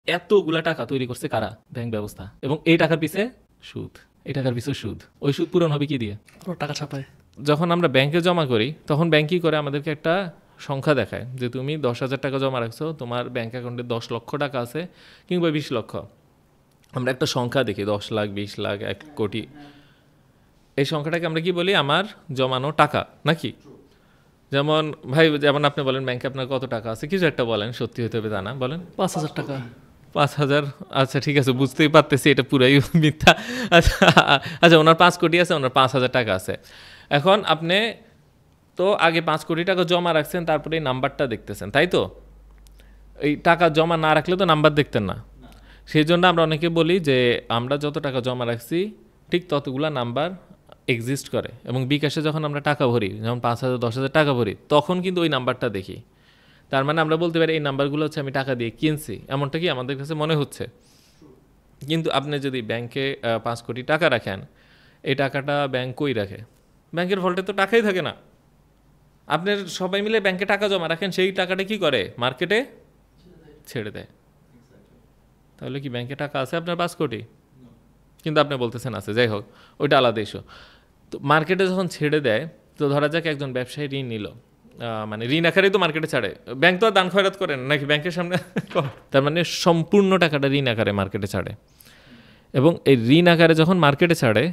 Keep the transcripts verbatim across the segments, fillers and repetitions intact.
এতগুলা টাকা তৈরি করছে কারা? ব্যাংক ব্যবস্থা। এবং এই টাকার পিছে সুদ, এই টাকার পিছে সুদ। ওই সুদ পূরণ হবে কি দিয়ে? টাকা ছাপায়। যখন আমরা ব্যাংকে জমা করি তখন ব্যাংক কি করে? আমাদেরকে একটা সংখ্যা দেখায় যে তুমি দশ হাজার টাকা জমা রাখছো, তোমার ব্যাংক অ্যাকাউন্টে দশ লক্ষ টাকা আছে কিংবা বিশ লক্ষ। আমরা একটা সংখ্যা দেখি, দশ লাখ, বিশ লাখ, এক কোটি। এই সংখ্যাটাকে আমরা কি বলি? আমার জমানো টাকা, নাকি? যেমন ভাই, যেমন আপনি বলেন ব্যাংকে আপনার কত টাকা আছে, কিছু একটা বলেন, সত্যি হতে হবে তা না, বলেন। পাঁচ হাজার টাকা। পাঁচ হাজার? আচ্ছা ঠিক আছে, বুঝতেই পারতেছি এটা পুরাই মিথ্যা। আচ্ছা আচ্ছা, ওনার পাঁচ কোটি আছে, ওনার পাঁচ হাজার টাকা আছে। এখন আপনি তো আগে পাঁচ কোটি টাকা জমা রাখছেন, তারপরে এই নাম্বারটা দেখতেছেন, তাই তো? এই টাকা জমা না রাখলে তো নাম্বার দেখতেন না। সেই জন্য আমরা অনেকে বলি যে আমরা যত টাকা জমা রাখছি ঠিক ততগুলা নাম্বার এক্সিস্ট করে, এবং বিকাশে যখন আমরা টাকা ভরি, যেমন পাঁচ হাজার দশ হাজার টাকা ভরি, তখন কিন্তু ওই নাম্বারটা দেখি। তার মানে আমরা বলতে পারি এই নাম্বারগুলো হচ্ছে আমি টাকা দিয়ে কিনছি, এমনটা কি আমাদের কাছে মনে হচ্ছে? কিন্তু আপনি যদি ব্যাংকে পাঁচ কোটি টাকা রাখেন, এই টাকাটা ব্যাংক কই রাখে? ব্যাংকের ভল্টে তো টাকাই থাকে না। আপনার সবাই মিলে ব্যাংকে টাকা জমা রাখেন, সেই টাকাটা কি করে? মার্কেটে ছেড়ে দেয়। তাহলে কি ব্যাংকে টাকা আছে আপনার পাঁচ কোটি? কিন্তু আপনি বলতেছেন আছে, যাই হোক, ওইটা আলাদা ইস্যু। তো মার্কেটে যখন ছেড়ে দেয়, তো ধরা যাক একজন ব্যবসায়ী ঋণ নিল, মানে ঋণ আকারেই তো মার্কেটে ছাড়ে, ব্যাংক তো আর দান খয়রাত করেন নাকি ব্যাংকের সামনে? তার মানে সম্পূর্ণ টাকাটা ঋণ আকারে মার্কেটে ছাড়ে, এবং এই ঋণ আকারে যখন মার্কেটে ছাড়ে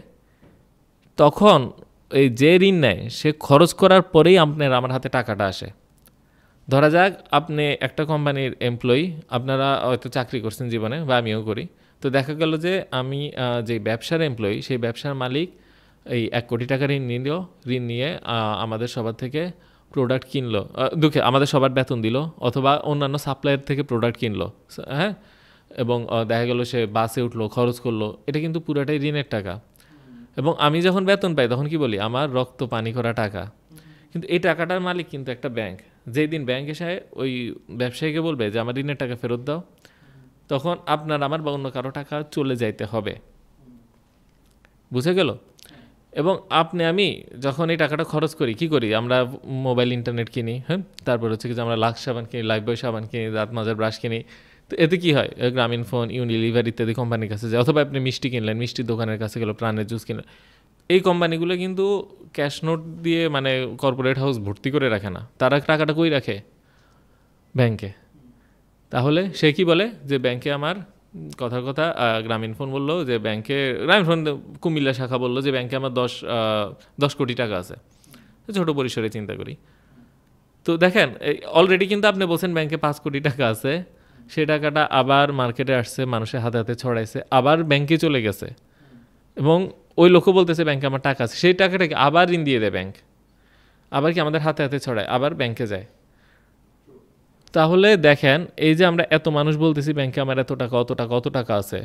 তখন এই যে ঋণ নেয় সে খরচ করার পরেই আপনার আমার হাতে টাকাটা আসে। ধরা যাক আপনি একটা কোম্পানির এমপ্লয়ি, আপনারা হয়তো চাকরি করছেন জীবনে, বা আমিও করি। তো দেখা গেল যে আমি যে ব্যবসার এমপ্লয়ি, সেই ব্যবসার মালিক এই এক কোটি টাকা ঋণ নিল, ঋণ নিয়ে আমাদের সবার থেকে প্রোডাক্ট কিনলো, দুঃখে আমাদের সবার বেতন দিল, অথবা অন্যান্য সাপ্লায়ার থেকে প্রোডাক্ট কিনলো, হ্যাঁ, এবং দেখা গেল সে বাসে উঠলো, খরচ করলো, এটা কিন্তু পুরাটাই ঋণের টাকা। এবং আমি যখন বেতন পাই তখন কি বলি? আমার রক্ত পানি করা টাকা। কিন্তু এই টাকাটার মালিক কিন্তু একটা ব্যাংক। যেই দিন ব্যাংক এসে ওই ব্যবসায়ীকে বলবে যে আমার ঋণের টাকা ফেরত দাও, তখন আপনার আমার বা অন্য কারো টাকা চলে যাইতে হবে। বুঝে গেল? এবং আপনি আমি যখন এই টাকাটা খরচ করি, কি করি? আমরা মোবাইল ইন্টারনেট কিনি, হ্যাঁ, তারপর হচ্ছে কি যে আমরা লাক্স সাবান কিনি, লাইফবয় সাবান কিনি, দাঁত মাজার ব্রাশ কিনি। তো এতে কি হয়? গ্রামীণ ফোন, ইউনিলিভার ইত্যাদি কোম্পানির কাছে যায়, অথবা আপনি মিষ্টি কিনলেন, মিষ্টির দোকানের কাছে গেল, প্রাণের জুস কিনলেন। এই কোম্পানিগুলো কিন্তু ক্যাশ নোট দিয়ে, মানে কর্পোরেট হাউস ভর্তি করে রাখে না, তারা টাকাটা কই রাখে? ব্যাংকে। তাহলে সে কি বলে? যে ব্যাংকে আমার, কথার কথা গ্রামীণ ফোন বললো যে ব্যাংকে, গ্রামীণ ফোন কুমিল্লা শাখা বললো যে ব্যাংকে আমার দশ দশ কোটি টাকা আছে, ছোটো পরিসরে চিন্তা করি। তো দেখেন, অলরেডি কিন্তু আপনি বলছেন ব্যাংকে পাঁচ কোটি টাকা আছে, সেই টাকাটা আবার মার্কেটে আসছে, মানুষের হাতে হাতে ছড়াইছে, আবার ব্যাংকে চলে গেছে, এবং ওই লোকও বলতেছে ব্যাংকে আমার টাকা আছে, সেই টাকাটাকে আবার ঋণ দিয়ে দেয় ব্যাংক, আবার কি আমাদের হাতে হাতে ছড়ায়, আবার ব্যাংকে যায়। তাহলে দেখেন, এই যে আমরা এত মানুষ বলতেছি ব্যাংকে আমার এত টাকা, অত টাকা, অত টাকা আছে,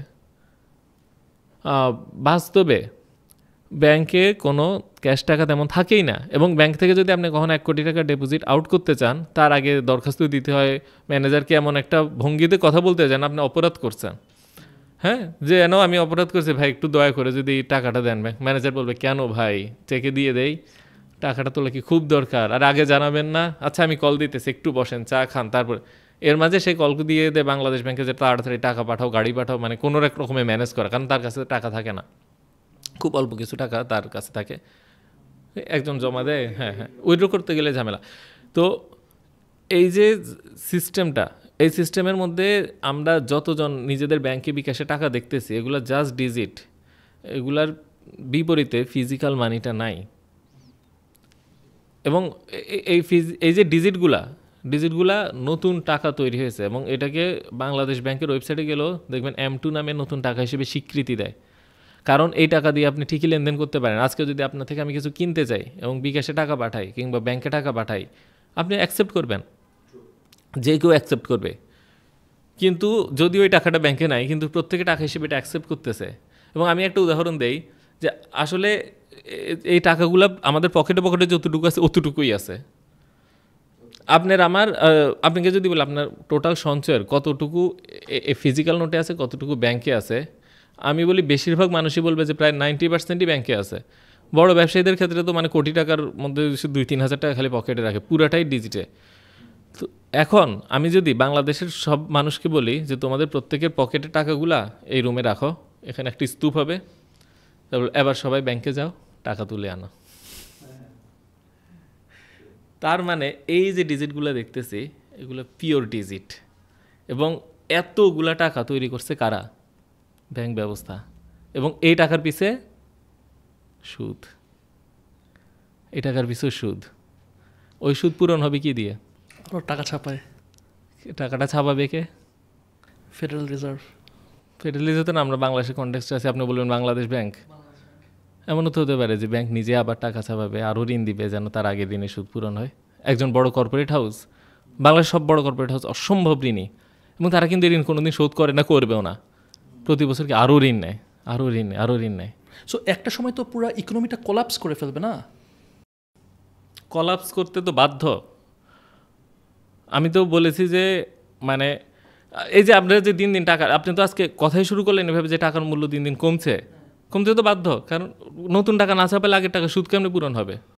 বাস্তবে ব্যাংকে কোনো ক্যাশ টাকা তেমন থাকেই না। এবং ব্যাংক থেকে যদি আপনি কখনো এক কোটি টাকা ডিপোজিট আউট করতে চান, তার আগে দরখাস্ত দিতে হয় ম্যানেজারকে, এমন একটা ভঙ্গিতে কথা বলতে চান আপনি অপরাধ করছেন, হ্যাঁ, যে এনো আমি অপরাধ করছি ভাই, একটু দয়া করে যদি টাকাটা দেন। ব্যাংক ম্যানেজার বলবে কেন ভাই, চেকে দিয়ে দেই, টাকাটা তোলা কি খুব দরকার? আর আগে জানাবেন না? আচ্ছা আমি কল দিতেছি, একটু বসেন, চা খান, তারপর। এর মাঝে সে কল দিয়ে দেয় বাংলাদেশ ব্যাংকে যে তাড়াতাড়ি টাকা পাঠাও, গাড়ি পাঠাও, মানে কোনো এক রকমে ম্যানেজ করা, কারণ তার কাছে টাকা থাকে না, খুব অল্প কিছু টাকা তার কাছে থাকে, একজন জমা দেয়, হ্যাঁ হ্যাঁ, উইথড্র করতে গেলে ঝামেলা। তো এই যে সিস্টেমটা, এই সিস্টেমের মধ্যে আমরা যতজন নিজেদের ব্যাংকে বিকাশে টাকা দেখতেছি, এগুলো জাস্ট ডিজিট, এগুলার বিপরীতে ফিজিক্যাল মানিটা নাই। এবং এই ফিজ এই যে ডিজিটগুলা ডিজিটগুলা নতুন টাকা তৈরি হয়েছে, এবং এটাকে বাংলাদেশ ব্যাংকের ওয়েবসাইটে গেলেও দেখবেন এম টু নামে নতুন টাকা হিসেবে স্বীকৃতি দেয়। কারণ এই টাকা দিয়ে আপনি ঠিকই লেনদেন করতে পারেন। আজকে যদি আপনার থেকে আমি কিছু কিনতে চাই এবং বিকাশে টাকা পাঠাই কিংবা ব্যাংকে টাকা পাঠাই, আপনি অ্যাকসেপ্ট করবেন, যে কেউ অ্যাকসেপ্ট করবে। কিন্তু যদিও ওই টাকাটা ব্যাংকে নাই, কিন্তু প্রত্যেকে টাকা হিসেবে এটা অ্যাকসেপ্ট করতেছে। এবং আমি একটা উদাহরণ দেই যে আসলে এই টাকাগুলো আমাদের পকেটে পকেটে যতটুকু আছে অতটুকুই আছে। আপনার আমার আপনাকে যদি বলে আপনার টোটাল সঞ্চয়ের কতটুকু ফিজিক্যাল নোটে আছে, কতটুকু ব্যাংকে আছে, আমি বলি বেশিরভাগ মানুষই বলবে যে প্রায় নাইনটি পার্সেন্টই ব্যাংকে আছে। বড় ব্যবসায়ীদের ক্ষেত্রে তো মানে কোটি টাকার মধ্যে দুই তিন হাজার টাকা খালি পকেটে রাখে, পুরাটাই ডিজিটে। তো এখন আমি যদি বাংলাদেশের সব মানুষকে বলি যে তোমাদের প্রত্যেকের পকেটে টাকাগুলা এই রুমে রাখো, এখানে একটি স্তূপ হবে, তারপর এবার সবাই ব্যাংকে যাও, টাকা তুলে আনো। তার মানে এই যে ডিজিটগুলো দেখতেছি এগুলো পিওর ডিজিট, এবং এতগুলা টাকা তৈরি করছে কারা? ব্যাংক ব্যবস্থা। এবং এই টাকার পিছে সুদ, এই টাকার পিছে সুদ। ওই সুদ পূরণ হবে কি দিয়ে? আরও টাকা ছাপায় টাকাটা ছাপাবে কে? Federal Reserve. ফেডারেল রিজার্ভ তো না, আমরা বাংলাদেশের কনটেক্সটে আছে, আপনি বলবেন বাংলাদেশ ব্যাংক। এমনও তো হতে পারে যে ব্যাংক নিজে আবার টাকা ছাপাবে, আরও ঋণ দিবে যেন তার আগের ঋণের সুদ পূরণ হয়। একজন বড় কর্পোরেট হাউস, বাংলাদেশ সব বড় কর্পোরেট হাউস অসম্ভব ঋণী, এবং তারা কিন্তু ঋণ কোনোদিন শোধ করে না, করবেও না। প্রতি বছর কি আরও ঋণ নেয়, আরও ঋণ নেয়, আরও ঋণ নেয়। সো একটা সময় তো পুরো ইকোনমিটা কোলাপস করে ফেলবে না? কলাপস করতে তো বাধ্য। আমি তো বলেছি যে মানে এই যে আপনারা যে দিন দিন টাকা, আপনি তো আজকে কথাই শুরু করলেন এভাবে যে টাকার মূল্য দিন দিন কমছে, কমতে তো বাধ্য, কারণ নতুন টাকা না ছাপালে আগের টাকা সুদ কেমনে পূরণ হবে?